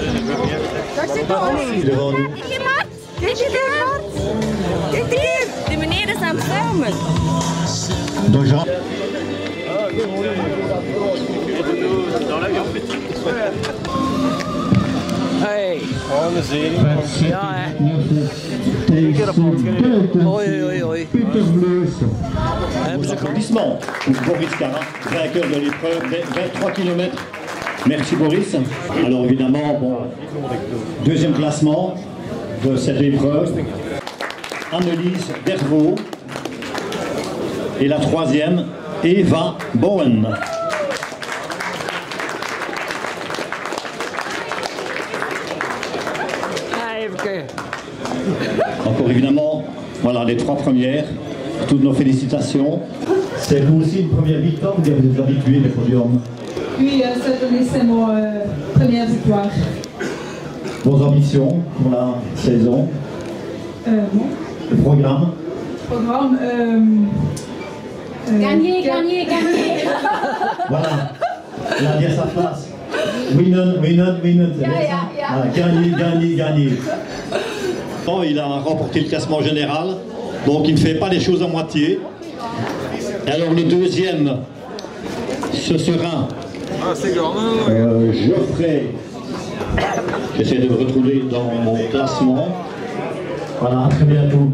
Devant nous. Kijk hier! Die meneer is aan het filmen. Donc Jean. Hey. Ja, hè. Oei, oei, oei. Applaudissements pour Boris Cara, vainqueur de l'épreuve des 23 km. Merci Boris. Alors évidemment, bon, deuxième classement de cette épreuve, Annelise Dervaux. Et la troisième, Eva Bowen. Encore évidemment, voilà les trois premières. Toutes nos félicitations. C'est vous aussi une première victoire, vous êtes habitué des podiums? Oui, cette année c'est mon première victoire. Vos ambitions pour la saison? Bon. Le programme? Gagner. Voilà, il a dit à sa place. Winnen. Voilà, gagner. Bon, il a remporté le classement général, donc il ne fait pas les choses à moitié. Et alors le deuxième, ce sera Geoffrey. J'essaie de me retrouver dans mon classement. Voilà, à très bientôt.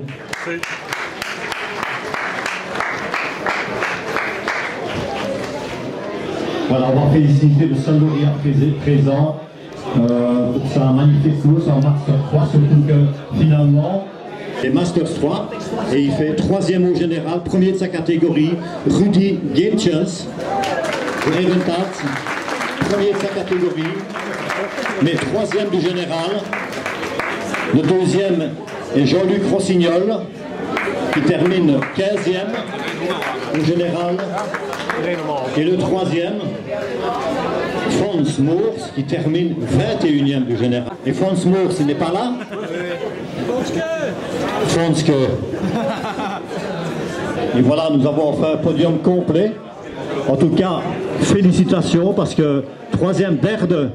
Voilà, on va féliciter le Saint-Lauria présent pour sa magnifique course en Master 3, surtout que finalement, les Masters 3, et il fait troisième au général, premier de sa catégorie, Rudy Gaetjens, de Herentals, premier de sa catégorie, mais troisième du général. Le deuxième est Jean-Luc Rossignol, qui termine 15e au général. Et le troisième, Fons Moors, qui termine 21e du général. Et Fons Moors, il n'est pas là? Fonske. Et voilà, nous avons fait un podium complet. En tout cas, félicitations, parce que troisième, derde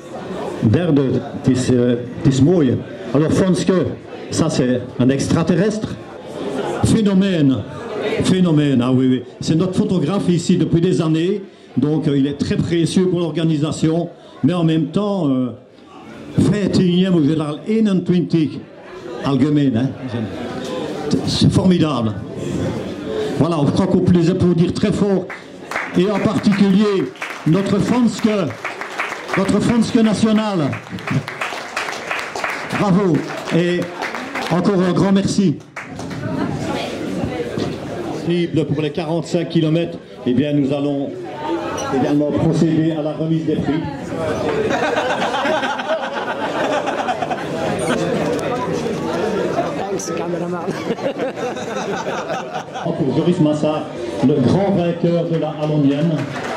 tis mooi. Alors Fonske, ça c'est un extraterrestre. Phénomène, ah oui. C'est notre photographe ici depuis des années, donc il est très précieux pour l'organisation, mais en même temps, 21e au général 21 algemeen, hein. C'est formidable. Voilà, je crois qu'on peut les applaudir très fort, et en particulier notre Fonske national. Bravo, et encore un grand merci. Pour les 45 km, eh bien, nous allons également procéder à la remise des prix. Pour Joris Massa, le grand vainqueur de la Allonnienne.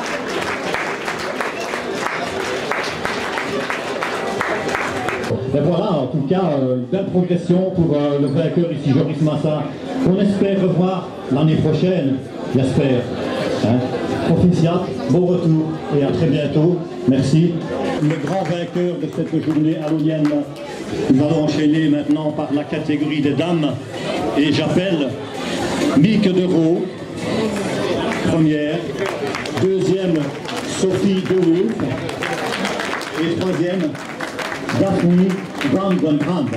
Et voilà, en tout cas, une belle progression pour le vainqueur ici, Joris Massa. On espère revoir l'année prochaine, j'espère. Hein? Officiat, bon retour et à très bientôt. Merci. Le grand vainqueur de cette journée allonienne. Nous allons enchaîner maintenant par la catégorie des dames. Et j'appelle Mieke Deroux, première. Deuxième, Sophie De Wulf. Et troisième, Daphne Van den Brand.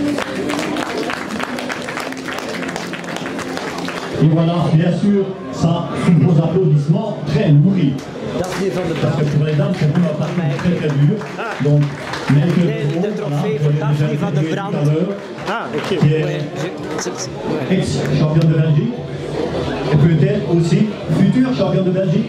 Et voilà, bien sûr, ça, sous vos applaudissements très nourris. Parce que pour les dames, c'est vraiment pas très dur. Donc, Le trophée voor Daphne Van den Brand. Qui est ex-champion de Belgique. Et peut-être aussi futur champion de Belgique.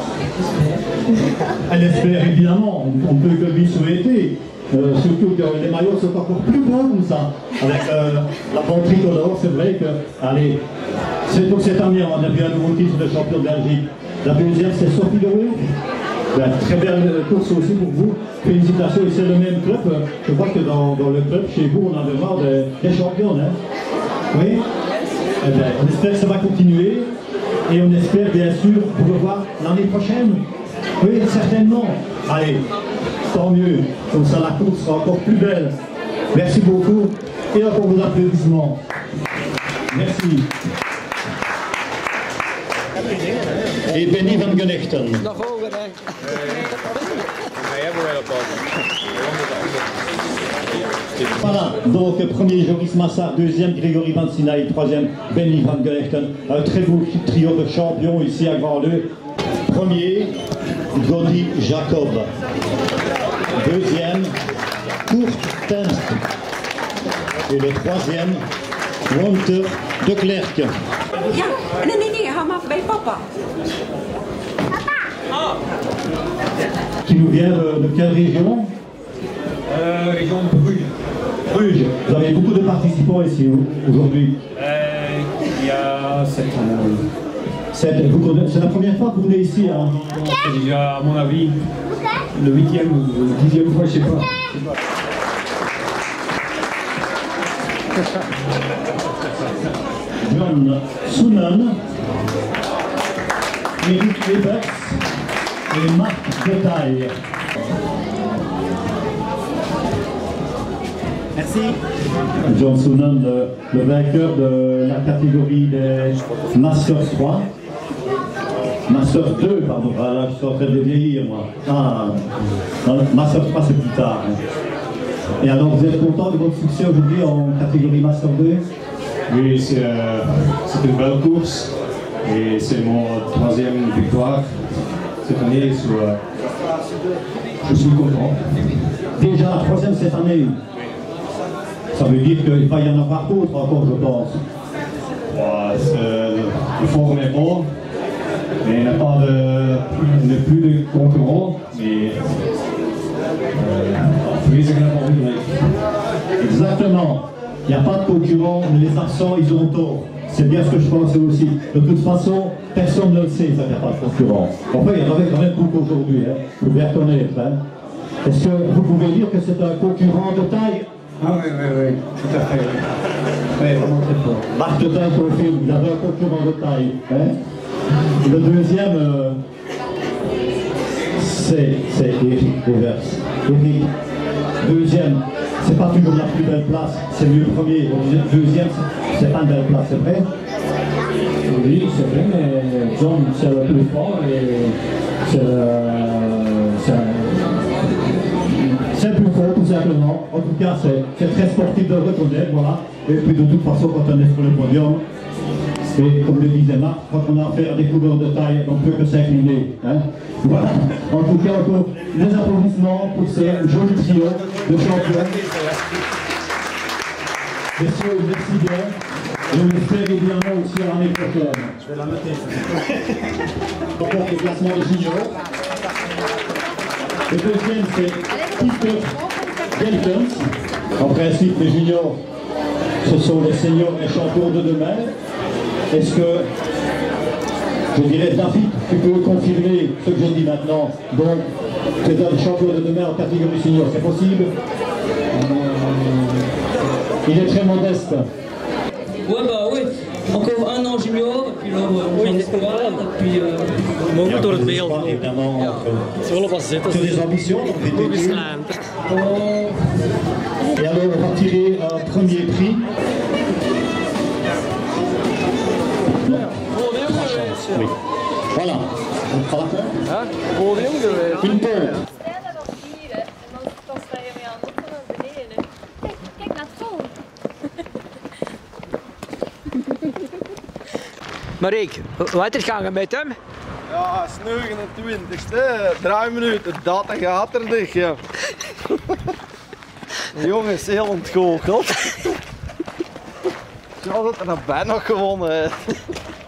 Elle espère évidemment, on ne peut que lui souhaiter. Surtout que les maillots sont encore plus beaux comme ça. Avec la bande tricolore, c'est vrai que, allez, c'est pour cette année, on a vu un nouveau titre de champion de Belgique. La deuxième, c'est Sophie De Wulf. Très belle course aussi pour vous. Félicitations, et c'est le même club. Je vois que dans le club, chez vous, on a vraiment des champions. Hein. Oui. Eh bien, on espère que ça va continuer. Et on espère bien sûr vous revoir l'année prochaine. Oui, certainement. Allez, Tant mieux, comme ça la course sera encore plus belle. Merci beaucoup et encore vos applaudissements. Merci. Et Benny van Genechten. Voilà, donc premier Joris Massard, deuxième Grégory Van Sinaï, troisième Benny van Genechten. Un très beau trio de champions ici à Grand-Leu. Premier, Godi Jacob. Deuxième, Kurt Tenst. Et le troisième, Walter de Klerk. Ja, nee, hou maar bij papa. Qui nous vient de quelle région? Région de Bruges. Bruges. Vous avez beaucoup de participants ici aujourd'hui. Il y a 7 ans. C'est la première fois que vous venez ici, hein? C'est déjà, à mon avis, le 8e ou le 10e fois, je sais pas. John Sunan, Eric Ebers et Marc Detaille. Merci. John Sunan, le vainqueur de la catégorie des Masters 3. Masters 2, pardon. Ah, là, je suis en train de vieillir, moi. Ah, Masters 3, c'est plus tard. Hein. Et alors, vous êtes content de votre succès aujourd'hui en catégorie Master 2? Oui, c'est une belle course et c'est mon 3e victoire cette année. Je suis content. Déjà la 3e cette année. Ça veut dire qu'il va y en avoir d'autres encore, je pense. Le forum est bon, mais il n'y a plus de concurrents. Mais exactement. Il n'y a pas de concurrents, mais les absents, ils ont tort. C'est bien ce que je pensais aussi. De toute façon, personne ne le sait, ça n'y a pas de concurrents. Enfin, il y en avait quand même beaucoup aujourd'hui, hein. Vous pouvez reconnaître. Hein. Est-ce que vous pouvez dire que c'est un concurrent de taille? Ah oui, tout à fait. Oui, vraiment très fort. Marc de taille confirme, il avait un concurrent de taille. Hein. Le deuxième, c'est Eric Evers. Eric, deuxième, c'est pas toujours la plus belle place, c'est mieux le premier. Deuxième, c'est pas une belle place, c'est vrai? Oui, c'est vrai, mais John, c'est le plus fort et c'est le plus fort, tout simplement. En tout cas, c'est très sportif de le reconnaître, voilà. Et puis de toute façon, quand on est sur le podium, et comme le disait Marc, quand on a affaire à des coureurs de taille, on ne peut que s'incliner. Hein. Voilà. En tout cas, encore des applaudissements pour ces jolis trios de champions. Messieurs, merci bien. Et on espère évidemment aussi à l'année prochaine. Je vais la noter. Encore le classement des juniors. Le deuxième, c'est Peter Geltens. En principe, les juniors, ce sont les seniors et champions de demain. Est-ce que, je dirais, David, tu peux confirmer ce que je dis maintenant? Donc, tu es un champion de demain en catégorie senior, c'est possible? Il est très modeste. Ouais, bah oui. Encore un an junior, et puis là, on en espoir, et puis... Mogen door het beeld. Évidemment. Ze willen pas zitten. Tu as des ambitions? Et alors, on va tirer un premier prix. Oui. Voilà. On prend la fin. Une pole. Kijk naar het vol. Mariek, wat is het met hem? Ja, het is 29ste, 3 minuten, dat gaat er dicht, ja. De jongen is heel ontgoocheld. Ik had het er bijna gewonnen.